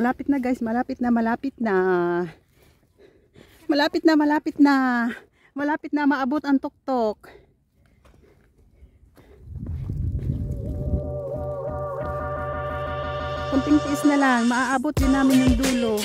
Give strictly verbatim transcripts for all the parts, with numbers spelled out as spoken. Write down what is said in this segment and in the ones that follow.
Malapit na guys, malapit na, malapit na. Malapit na, malapit na. Malapit na maabot ang tuktok. Kunting tiis na lang, maaabot din namin yung dulo.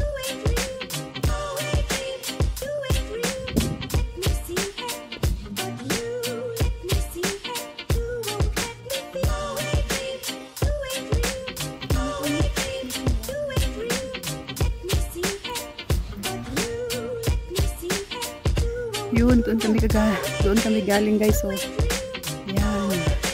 Yun, doon kami kaga, doon kami galing guys, so. Yan.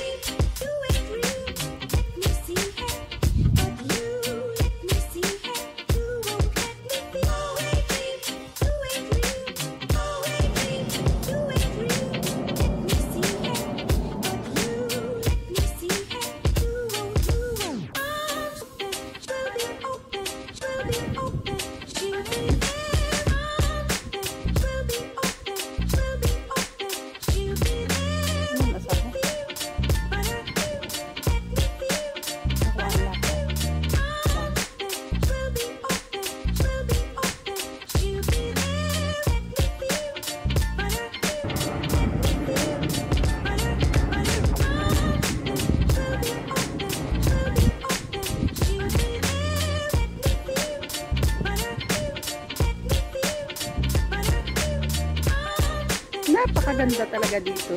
Napakaganda talaga dito.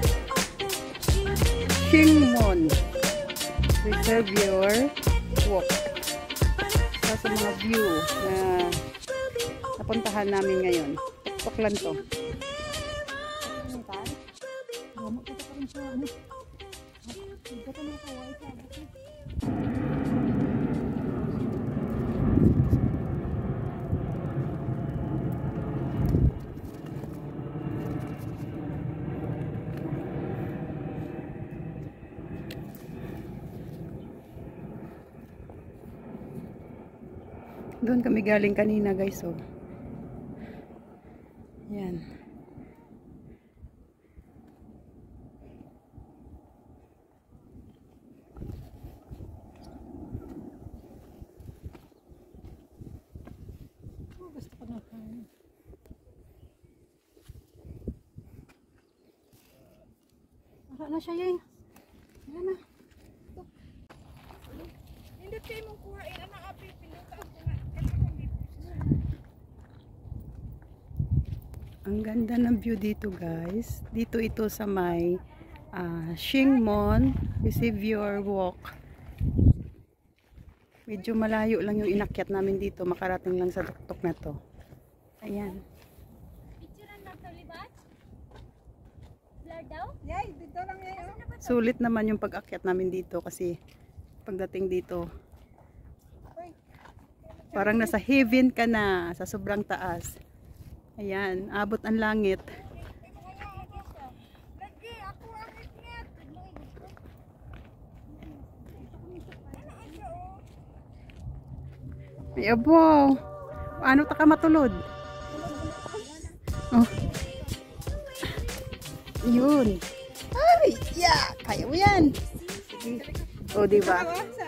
Shing Reservoir walk. So, sa mga view na napuntahan namin ngayon. Tuktok lang to. Doon kami galing kanina guys, so. Yan. Oh, gusto ko na kain. Wala na siya yan. Wala na. Hindi kayo mong kuhain. Anong apil pinuta ako nga. Ang ganda ng view dito guys. Dito ito sa may uh, Shing Reservoir walk. Medyo malayo lang yung inakyat namin dito. Makarating lang sa tuktok na to. Ayan. Sulit naman yung pag-akyat namin dito kasi pagdating dito parang nasa heaven ka na sa sobrang taas. Ayan, abot ang langit. Ay, abo. Paano ta ka matulod? Oh. Yun. Ay, yeah. Kaya mo yan. O, oh, diba?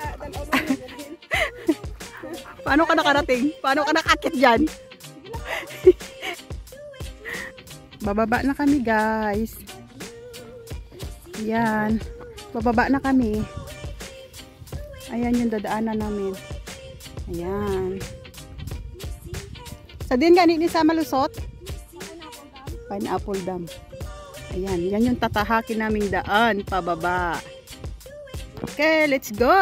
Paano ka nakarating? Paano ka nakakit dyan? Bababa na kami guys. Yan. Bababa na kami. Ayan yung dadaanan namin. Ayan. Sa din ganit ni sa malusot? Pineapple Dam. Ayan. Yan yung tatahakin naming daan. Pababa. Okay, let's go!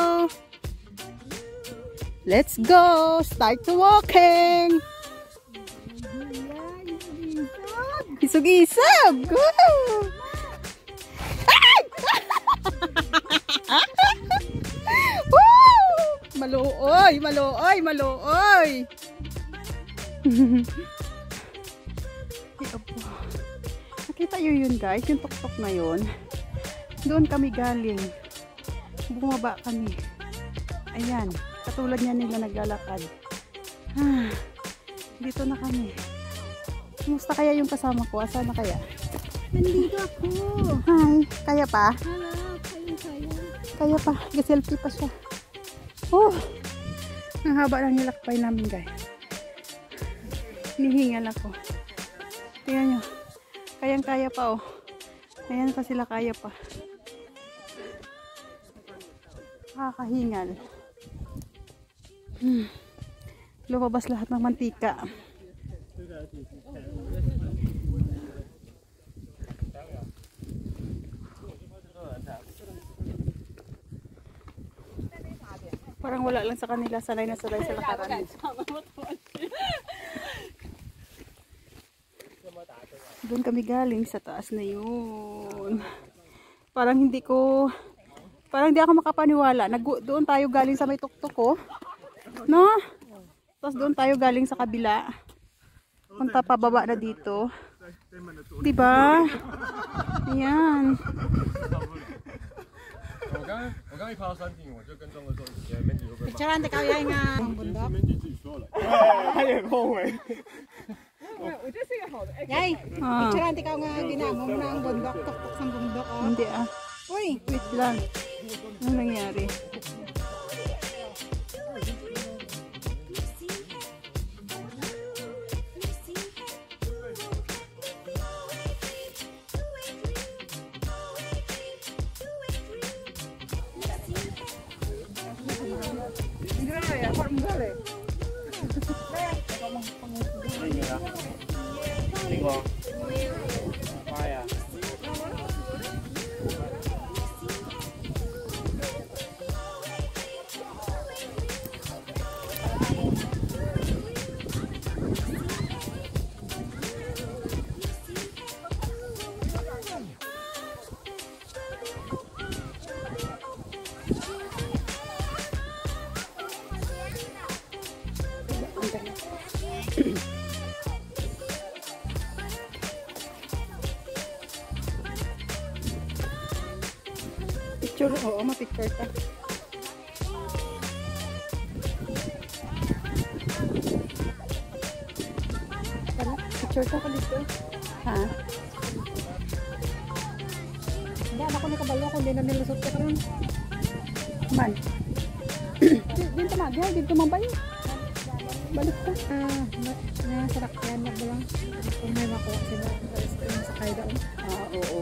Let's go! Start to walking! Isog-isog! Woo! Ay! Woo! Maluoy! Maluoy! Maluoy! Nakita nyo yun guys? Yung tuktok na yun. Doon kami galing. Bumaba kami. Ayan. Katulad niya nila naglalakad. Ah, dito na kami. Kumusta kaya yung kasama ko? Asa na kaya? Nandito ako. Hi. Kaya pa? Hala, kaya kaya. Kaya pa. Gaselfie pa siya. Oh. Ang haba lang nilakbay namin guys. Hinihingal ako. Tingnan nyo. Kayang-kaya pa oh. Ayan pa sila, kaya pa. Nakakahingal. Hmm. Lumabas lahat ng mantika. Parang wala lang sa kanila, sanay na sanay sa lakaran. Doon kami galing sa taas na yun. Parang hindi ko, parang hindi ako makapaniwala. Nag doon tayo galing sa may tuktok ko. No? Tapos doon tayo galing sa kabila. Punta pababa na dito. Diba? Ayan. 我刚我刚一爬到山顶，我就跟踪的时候，以前 Mandy 会不会骂？ Charan tikaw yan nga. Mandy 自己说了，他也很后悔。 Yay, Ah. charan tikaw nga ginamong na ang bundok, tuktok sa bundok. Oh. Hindi ah. Uy, Wait lang. Ano nangyari? Picture, oo, ma-picture ka. Picture ka ka dito. Ha? hindi ako nakabalo kung di na nilusot ka rin. Man. Dito magay, dito mabayo. Balik ka. Ah, nasakyan na ba lang? Kung may makuha sila, sa kaya daon. Ah, oo.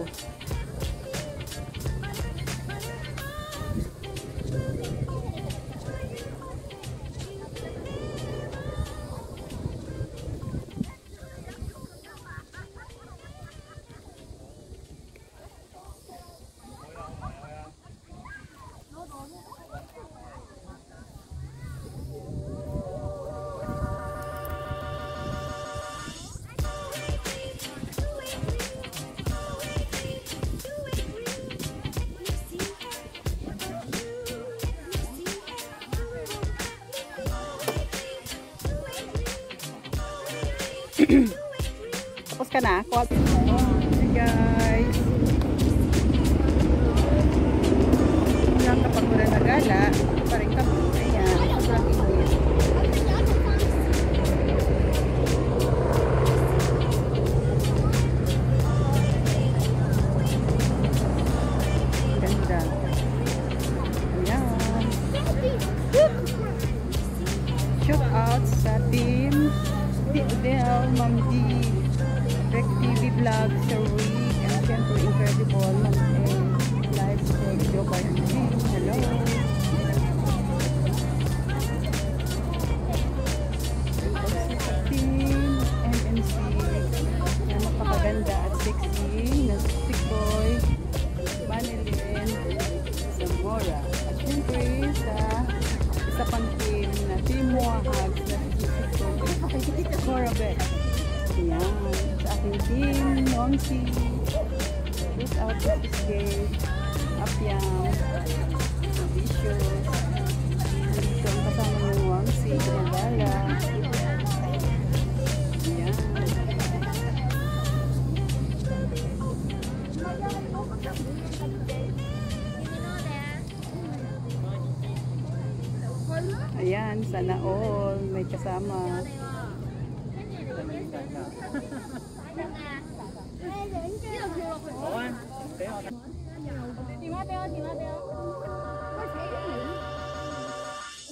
Tapos ka na? Kuha. Hey guys. Lang kapag wala nagala, pa rin kami. Ayan. Sobrang init. Ganda. Ayan. Shout out sa team Del, Ma'am D, Rec T V Vlog, Sir Rick, and syempre Incredible, Ma'am A, Live Check, Joe Barney. Hello! Sa team, M M C, na napakaganda at sexy, na Stick Boy, Manilin, Zamora, at syempre sa isa pang team na Team Wahag, na Corabet. Ayan. Sa aking team, Wangsi. Shoot out to this game. Apyang. Vicious. Dito ang kasama ng Wangsi. Gumagala. Ayan. Ayan. Sana all may kasama.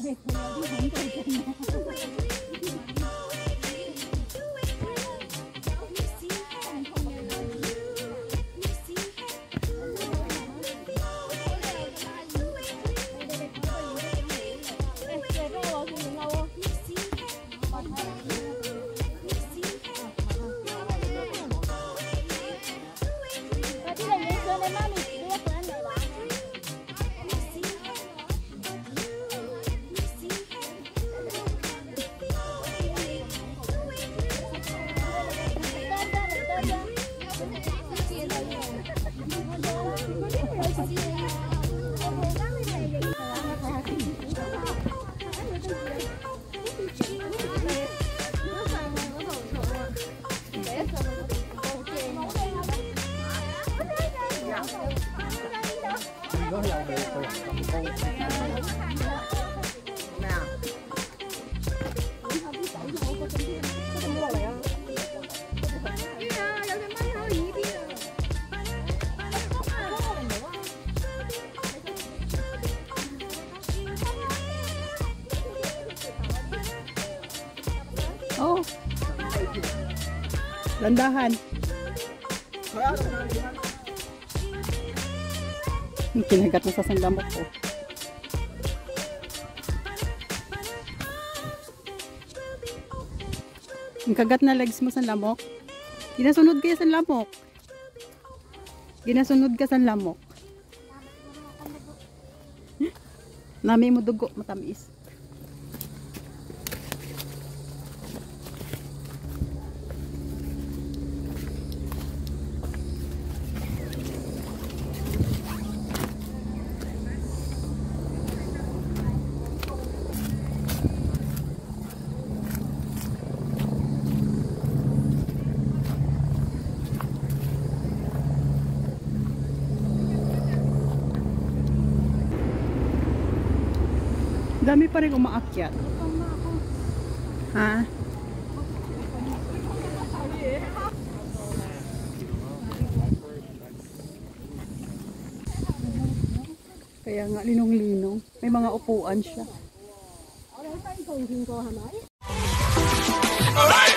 Oh. Landahan. Kinagat mo sa sanglamok ko. Ang kagat na legs mo sa lamok. Ginasunod ka sa lamok. Ginasunod ka sa lamok. Nami mo dugo, matamis. Dami pa rin umaakyat. Ha? Kaya nga linong-linong. May mga upuan siya. Alright.